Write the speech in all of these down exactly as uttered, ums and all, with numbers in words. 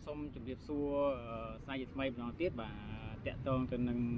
សូមជម្រាបសួរស្នាយថ្មីម្ដងទៀតបាទតាក់ទងទៅនឹង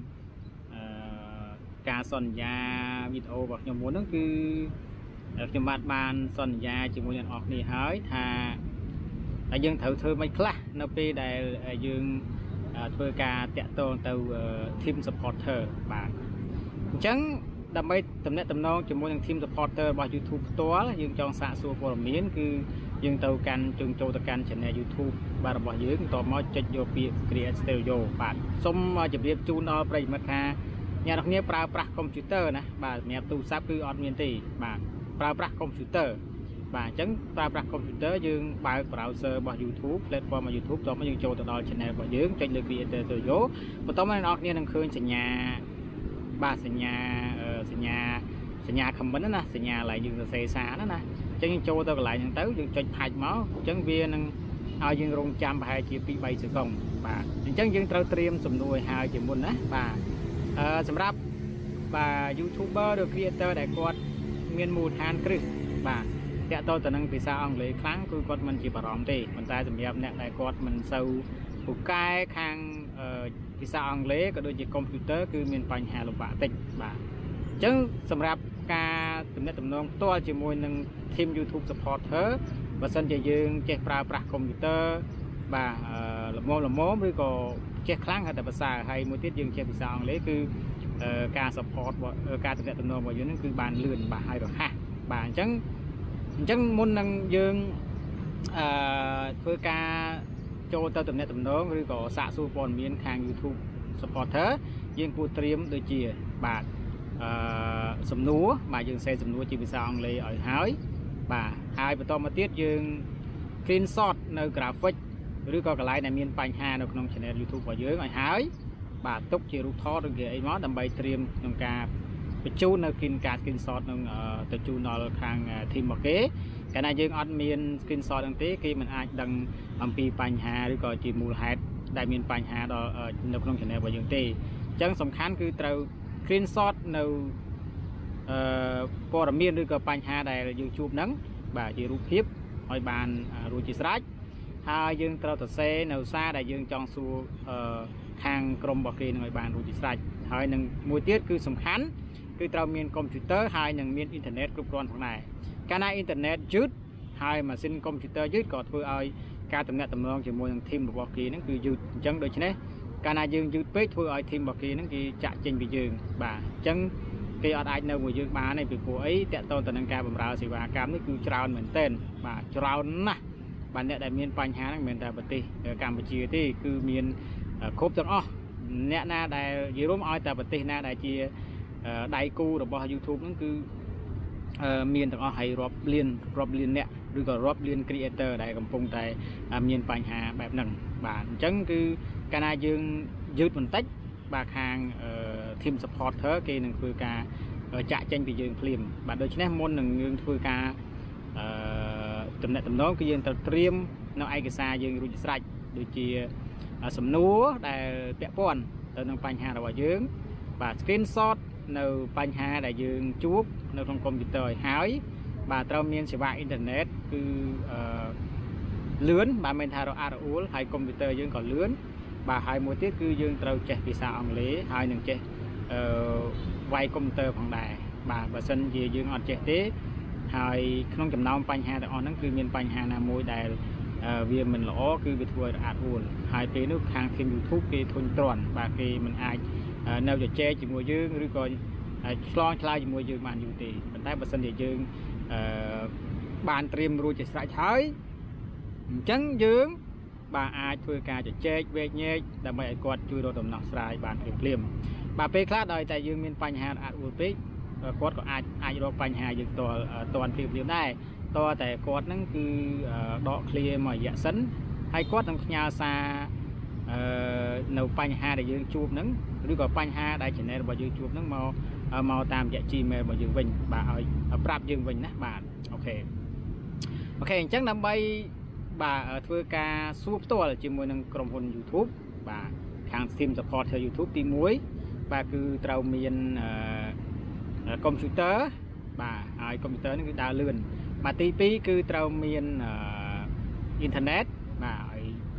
ការសន្យាវីដេអូរបស់ខ្ញុំមុនហ្នឹងគឺខ្ញុំបានបានសន្យាជាមួយអ្នកនរគ្នាហើយថាតែយើងត្រូវធ្វើមិនខ្លះនៅពេលដែលយើងធ្វើការតាក់ទងទៅ team supporter បាទអញ្ចឹងដើម្បីតំណែងតំណងជាមួយនឹង team supporter របស់ YouTube ផ្ទាល់យើងចង់សាកសួរព័ត៌មានគឺយើងទៅកាន់ជើងចូលទៅកាន់ channel YouTube បាទរបស់យើងបន្ទាប់មកចុចយកពាក្យ create stereo បាទសូមជម្រាបជូនដល់ប្រិយមិត្តថាអ្នកនរគ្នាប្រើប្រាស់ computer ណាបាទសម្រាប់ទូរស័ព្ទគឺអត់មានទេបាទប្រើប្រាស់ computer បាទអញ្ចឹងប្រើប្រាស់ computer យើងបើក browser របស់ YouTube platform របស់ YouTube តោះមកយើងចូលទៅដល់ channel របស់យើងចុចលើ create stereo បន្ទាប់មកអ្នកនរគ្នានឹងឃើញសញ្ញាបាទសញ្ញាសញ្ញាសញ្ញា comment ណាសញ្ញាឡើយយើងសរសេរសារណាណាអញ្ចឹងយើងចូលទៅកន្លែងហ្នឹងទៅយើងចុចផាច់មកអញ្ចឹងវានឹងឲ្យយើងរងចាំប្រហែលជាពីរបីសកុងបាទអញ្ចឹងយើងត្រូវត្រៀមសំណួរឲ្យហើយជាមុនណាបាទអឺសម្រាប់បាទ YouTuber ឬ Creator ដែលគាត់មានមូលដ្ឋានគ្រឹះបាទតាក់ទងទៅនឹងភាសាអង់គ្លេសខ្លាំងគឺគាត់មិនជាបារម្ភទេប៉ុន្តែសម្រាប់អ្នកដែលគាត់មិនសូវពូកែខាងភាសាអង់គ្លេសក៏ដូចជា Computer គឺមានបញ្ហាលំបាកតិចបាទអញ្ចឹងសម្រាប់ការទំនាក់ទំនងផ្ទាល់ជាមួយនឹង team YouTube supporter បើសិនជាយើងចេះប្រើប្រាស់ computer បាទល្មមល្មមឬក៏ចេះខ្លាំងហើយតែភាសាហើយមួយទៀតយើងចេះភាសាអង់គ្លេសគឺការ support ការទំនាក់ទំនងរបស់យើងនឹងគឺបានលឿនបាទហើយរហ័សបាទអញ្ចឹងអញ្ចឹងមុននឹងយើងអឺធ្វើការចូលទៅទំនាក់ទំនងឬក៏សាកសួរព័ត៌មានខាង YouTube supporter យើងគួរត្រៀមដូចជាបាទអឺសំណួរបាទយើងសេសំណួរជាភាសាអង់គ្លេសឲ្យហើយបាទហើយបន្តមកទៀតយើង screenshot នៅ graphic ឬក៏កន្លែងដែលមានបញ្ហានៅក្នុង channel YouTube របស់យើងឲ្យហើយបាទទុកជារូបថតឬគេអីមកដើម្បីត្រៀមក្នុងការបញ្ជូននៅគិនការ screenshot នឹងទៅជូនដល់ខាង team របស់គេកាលណាយើងអត់មាន screenshot ហ្នឹងទេគេមិនអាចដឹងអំពីបញ្ហាឬក៏ជាមូលហេតុដែលមានបញ្ហាដល់នៅក្នុង channel របស់យើងទេអញ្ចឹងសំខាន់គឺត្រូវ screenshot នៅអឺព័ត៌មានឬក៏បញ្ហាដែលយើងជួបហ្នឹងបាទជារូបភាពឲ្យបានរួចជាស្រេចហើយយើងត្រូវសរសេរនៅសារដែលយើងចង់សួរអឺខាងក្រុមរបស់គេនឹងឲ្យបានរួចជាស្រេចហើយនឹងមួយទៀតគឺសំខាន់គឺត្រូវមានកុំព្យូទ័រហើយនឹងមានអ៊ីនធឺណិតគ្រប់គ្រាន់ផងដែរកាលណាអ៊ីនធឺណិតយឺតហើយម៉ាស៊ីនកុំព្យូទ័រយឺតក៏ធ្វើឲ្យការទំនាក់ទំនងជាមួយនឹង team របស់គេហ្នឹងគឺយឺតអញ្ចឹងដូច្នេះកាលណាយើងយឺតពេកធ្វើឲ្យ team របស់គេហ្នឹងគេចាក់ចេញពីយើងបាទអញ្ចឹងគេអត់អាចនៅមួយយើងបានទេពីព្រោះអីតាក់ទងទៅនឹងការបម្រើសេវាកម្មនេះគឺច្រើនមែនទែនបាទច្រើនណាស់បាទអ្នកដែលមានបញ្ហាហ្នឹងមិនមែនតែប្រទេសកម្ពុជាទេគឺមានគ្រប់ទាំងអស់អ្នកណាដែលនិយាយរួមឲ្យតែប្រទេសណាដែលជាដៃគូរបស់ YouTube ហ្នឹងគឺមានទាំងអស់ហើយរាប់លានរាប់លានអ្នកឬក៏រាប់លាន creator ដែលកំពុងតែមានបញ្ហាបែបហ្នឹងបាទអញ្ចឹងគឺកាលណាយើងយឺតបន្តិចបាទខាង team supporter គេនឹងធ្វើការចាក់ចេញពីយើងភ្លាមបាទដូច្នេះមុននឹងយើងធ្វើការអឺតំណែងតំណងគឺយើងត្រូវត្រៀមនៅឯកសារយើងរួចស្រេចដូចជាសំណួរដែលពាក់ព័ន្ធទៅនឹងបញ្ហារបស់យើងបាទ screenshot នៅបញ្ហាដែលយើងជួបនៅក្នុងកុំព្យូទ័រឲ្យហើយបាទត្រូវមានសេវាអ៊ីនធឺណិតគឺអឺលឿនបាទមិនថារអាក់រអួលហើយកុំព្យូទ័រយើងក៏លឿនបាទហើយមួយទៀតគឺយើងត្រូវចេះភាសាអង់គ្លេសហើយនឹងចេះអឺវាយកុំព្យូទ័រផងដែរបាទបើសិនជាយើងអត់ចេះទេហើយក្នុងចំណោមបញ្ហាទាំងអស់ហ្នឹងគឺមានបញ្ហាណាមួយដែលវាមិនល្អគឺវាធ្វើឲ្យរអាក់រអួលហើយពេលនោះខាង team YouTube គេធុញទ្រាន់បាទគេមិនអាចនៅជជែកជាមួយយើងឬក៏ឆ្លងឆ្លើយជាមួយយើងបានយូរទេប៉ុន្តែបើសិនជាយើងអឺបានត្រៀមរួចជាស្រេចហើយអញ្ចឹងយើងបាទអាចធ្វើការជជែកវែកញែកដើម្បីឲ្យគាត់ជួយរកដំណោះស្រាយបានភ្លាមៗបាទពេលខ្លះដោយតែយើងមានបញ្ហារអាក់រអួលពេកគាត់ក៏អាចអាចរកបញ្ហាយើងផ្ទាល់តន់ភ្លាមៗដែរតើតែគាត់ហ្នឹងគឺដកឃ្លាមួយរយៈសិនហើយគាត់នឹងផ្ញើសារអឺនៅបញ្ហាដែលយើងជួបហ្នឹងឬក៏បញ្ហាដែល channel របស់យើងជួបហ្នឹងមកមកតាមរយៈ Gmail របស់យើងវិញបាទឲ្យប្រាប់យើងវិញណាបាទអូខេអូខេអញ្ចឹងដើម្បីបាទធ្វើការសួរផ្ទាល់ជាមួយនឹងក្រុមហ៊ុន YouTube បាទខាង team supporter YouTube ទីមួយបាទគឺត្រូវមានកុំព្យូទ័របាទហើយកុំព្យូទ័រនេះគឺដើរលឿនបាទទីពីរគឺត្រូវមានអ៊ីនធឺណិតបាទឲ្យកុំឲ្យរអាក់រ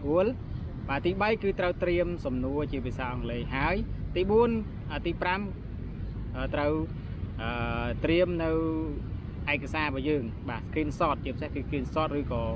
hul và tí bay cứ trao triêm sầm nua chỉ vì sao lấy hái tí buôn tí pram trao triêm nâu ai cái xa bây giờ bà screenshot chỉ sẽ cái screenshot rồi có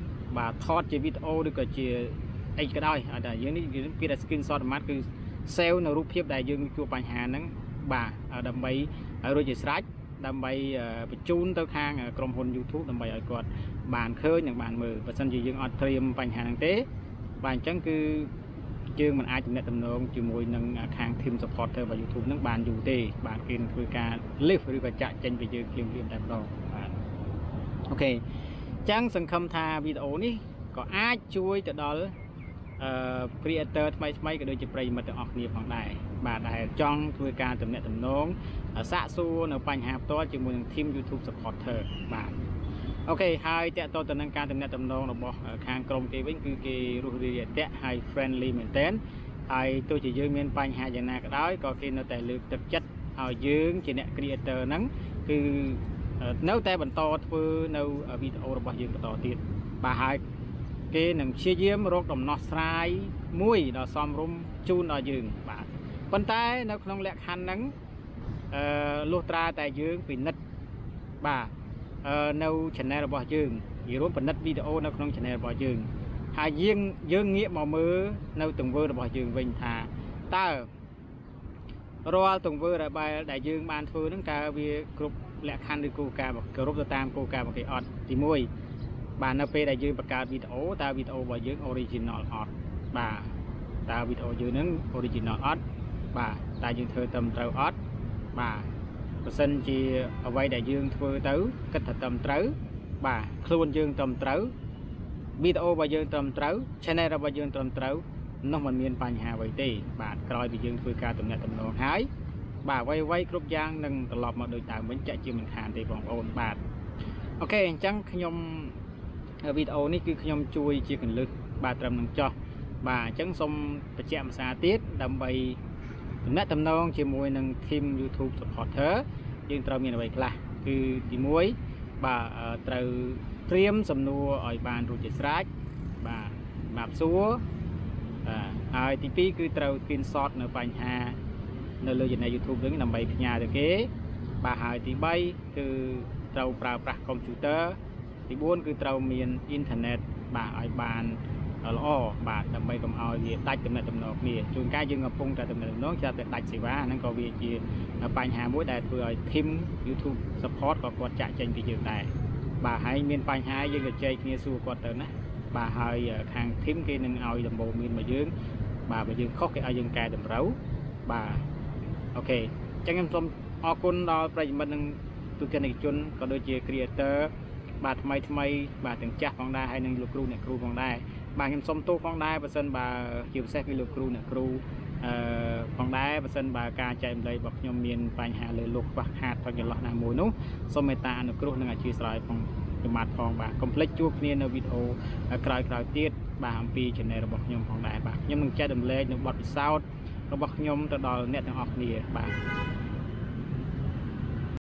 bà thọt chỉ video được chỉ ai cái đôi ở đây dưới này cái screenshot mát cứ sale nâu rút phép đại dương chùa Bạch Hà nắng bà đầm bay rồi chỉ slide đầm bay chun tới khang cầm hồn YouTube đầm bay ở quạt bàn khơi những bàn mờ và sân chỉ dương ở triêm Bạch Hà tế bàn chẳng cứ chương mình ai chụp nét tầm nông chỉ môi nâng khang thêm supporter và YouTube nâng bàn dù tê bàn kiênคือการลิฟต์หรือว่าจะเจนไปยืนเรียงเรียงแต่เราโอเคจังสังคมทาวิดีโอนี้ก็อาจช่วยจะดอลครีเอเตอร์ทำไมทำไมก็โดยจะปริมาณออกเนี่ยของได้บาดได้จ้องคือการตำแหน่งตำนงสะสู้ในปัญหาตัวจึงมวยทีม YouTube supporter บาดโอเคไฮแต่ตัวตำแหน่งการตำแหน่งตำนงเราบอกทางกรมเกวิ่งคือเกรูเรียแต่ไฮเฟรนลี่เหมือนเต้นไฮตัวจะยืมเงินปัญหาอย่างนั้นก็ได้ก็กินเราแต่เลือกตัดจัดเอายืมจีเนครีเอเตอร์นั้นคือเนื้อแต่บรรทอคือเนื้อวิดีโอเราบอกยืมบรรทอติดบาไฮเกหนึ่งเชี่ยยืมรถดำนอสไลมุ้ยเราซ้อมรุมจูนเรายืมบาปันท้ายในขนมแหลกหันนั้นลูกตราแต่ยืมเป็นนัดบาในช่องเราบอกยืมยี่รู้เป็นนัดวิดีโอในขนมช่องเราบอกยืมหายืมยืมเงี้ยหมอมือในตึงเวอร์เราบอกยืมวิ่งหาตารอตึงเวอร์อะไรได้ยืมบานฟื้นนั่งกาวีกรุ๊ปแหลกหันหรือกูกาบอกกรุ๊ปตามกูกาบอกไอออดตีมวยบานนาเปได้ยืมประกาศวิดีโอตาวิดีโอบอกยืมออริจินอลออดบาตาวิดีโอยืมนั้นออริจินอลออดบาตายืมเธอตำเต้าออดบาเปอร์เซ็นต์จีเอาไว้ได้ยืมเธอเต้าก็ถัดตำเต้าบาคล้วนยืมตำเต้าวิดีโอบอกยืมตำเต้าชแนลเราบอกยืมตำเต้าน้องมันมีปัญหาไว้ตีบาดกลอยไปยืมคือการตำแหน่งตำแหน่งหายบาไว้ไว้ครบย่างหนึ่งตลอดมาโดยต่างเหมือนจะจืมมันขาดตีของโอนบาดโอเคจังขยมวิดีโอนี้คือขยมช่วยจีกันลึกบาดตำหนังจ่อบาจังสมประเจมสาธิตดำใบตำแหน่งตำแหน่งจีมวยหนึ่งทีม YouTube supporter ยืนตรามีอะไรกันล่ะคือจีมวยบาตราเตรียมสำนวนอ่อยบานรูจิสรักบาบาบซัวไอทีพีคือตรากินซอสในปัญหาในเรื่องใน YouTube เรื่องนำใบพญาตะเก๋บาหายทีใบคือเราปราบปรามคอมพิวเตอร์ที่บ้านคือเรามีอินเทอร์เน็ตบาไอบานล้อบาดำใบกำเอาเวียตัดตำแหน่งตำแหน่งมีจุดการยึงกับพงแต่ตำแหน่งน้องจะตัดสิว่านั่นก็เวียจีปัญหาบุ้ยได้เพื่อทีม YouTube support ก็กดจะเจนไปยืนแต่บาให้มีปัญหายึงกับใจเงี้ยสู้กดเติมนะบาให้ทางทีมกีนึงเอาดำโบมีมายืงบาไปยืงข้อเอายืงกายดำเร้าบาโอเคจังงั้นสมออกคนเราประยุทธ์นึงตุกันอีกจนก็โดยเฉพาะครีเอเตอร์บาทำไมทำไมบาถึงจับของได้ให้หนึ่งลูกครูเนี่ยครูของได้บางยังสมตู้ของได้เปอร์เซ็นต์บาเกี่ยวแทรกลูกครูเนี่ยครูของได้เปอร์เซ็นต์บาการใจมันเลยบอกยมเมียนปัญหาเลยลูกบักหาดตอนยังหลอกนางมวยนู้สมัยตาหนึ่งครูหนึ่งอาชีพสายของจะมาทองบาคอมเพล็กซ์จุกเนี่ยในวิดีโอกลายกลายเตี้ยบาอัมพีเช่นในระบบยมของได้บายมหนึ่งใจดำเละหนึ่งบอดพิซซ่าระบบยมตลอดเนี่ยต้องออกเนี่ยบา